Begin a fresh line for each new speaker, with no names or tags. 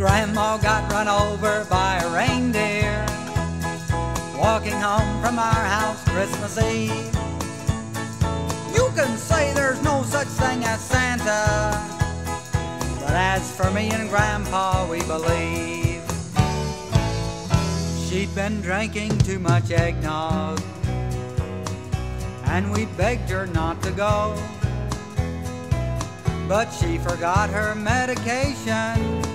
Grandma got run over by a reindeer walking home from our house Christmas Eve. You can say there's no such thing as Santa, but as for me and Grandpa, we believe. She'd been drinking too much eggnog, and we begged her not to go, but she forgot her medication